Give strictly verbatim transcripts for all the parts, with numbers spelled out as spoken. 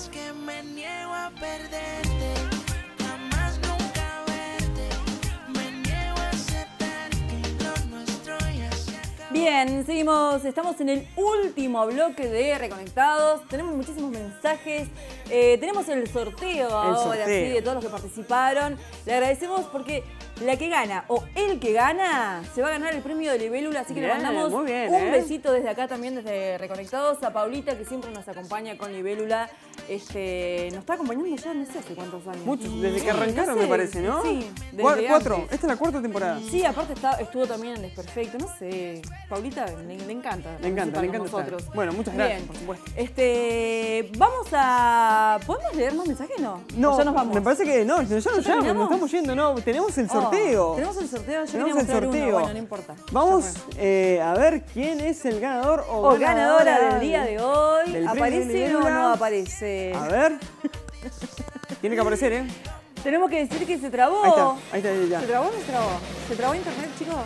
es que me niego a perderte, jamás nunca verte, me niego a aceptar que lo nuestro ya se acabó. Bien, seguimos, estamos en el último bloque de Reconectados, tenemos muchísimos mensajes, eh, tenemos el sorteo ahora, sorteo. sí, de todos los que participaron. Le agradecemos porque la que gana o el que gana se va a ganar el premio de Libélula, así que Bien, le mandamos muy bien, un ¿eh? besito desde acá también, desde Reconectados, a Paulita, que siempre nos acompaña con Libélula. Este, nos está acompañando ya no sé hace cuántos años. Muchos, desde Sí, que arrancaron no sé, me parece, ¿no? Sí, desde Cu- Cuatro, antes. esta es la cuarta temporada. Sí, aparte está, estuvo también en Desperfecto, no sé. Paulita le, le encanta. Le encanta, participar le con encanta estar. nosotros. Bueno, muchas gracias, Bien. por supuesto. Este, vamos a... ¿Podemos leer más mensajes? No. No, ¿O ya nos vamos. me parece que no, ya nos llamo, terminamos? nos estamos yendo, no, tenemos el Oh, sorteo. tenemos el sorteo, yo Tenemos quería el mostrar sorteo. uno, bueno, no importa. Vamos Ya fue. eh, a ver quién es el ganador o, O ganadora del día de hoy. del premio ¿Aparece o Libélula. no aparece? A ver. Tiene que aparecer, ¿eh? Tenemos que decir que se trabó. Ahí está, ahí está, ahí está. ¿Se trabó o no se trabó? ¿Se trabó internet, chicos?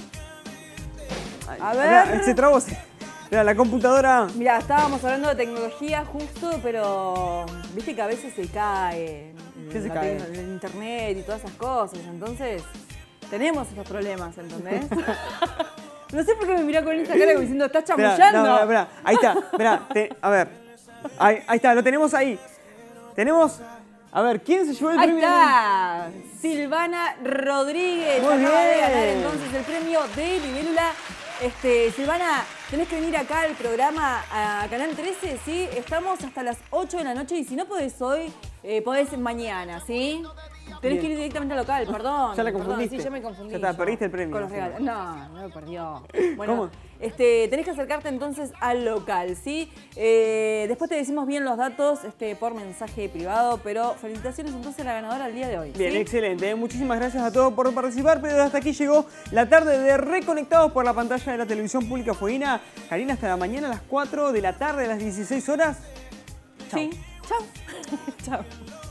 Ay, A mirá, ver. se trabó. se- Mirá, la computadora. Mira, estábamos hablando de tecnología justo, pero viste que a veces se cae, ¿Qué se la cae? tecno- el internet y todas esas cosas, entonces tenemos esos problemas, ¿entendés? No sé por qué me mirá con esa cara como diciendo, ¿estás Esperá, chamullando? no, esperá, esperá. Ahí está, esperá, te- a ver. Ahí, ahí está, lo tenemos ahí. Tenemos, a ver, ¿quién se llevó el Ahí premio? está, Silvana Rodríguez Muy acaba de bien. ganar entonces el premio de Libélula. Este, Silvana, tenés que venir acá al programa, a Canal trece, ¿sí? Estamos hasta las ocho de la noche y si no podés hoy, eh, podés mañana, ¿sí? Tenés Bien. que ir directamente al local, perdón. Ya la perdón, confundiste. sí, ya me confundí. Ya está, yo perdiste el premio. Con los regalos. No, no lo perdió. Bueno, ¿Cómo? Este, tenés que acercarte entonces al local, ¿sí? Eh, después te decimos bien los datos este, por mensaje privado, pero felicitaciones entonces a la ganadora del día de hoy. Bien, ¿sí? excelente. Muchísimas gracias a todos por participar, pero hasta aquí llegó la tarde de Reconectados por la pantalla de la televisión pública fueguina. Karina, hasta la mañana a las cuatro de la tarde, a las dieciséis horas. Chau. Sí. Chau. Chau.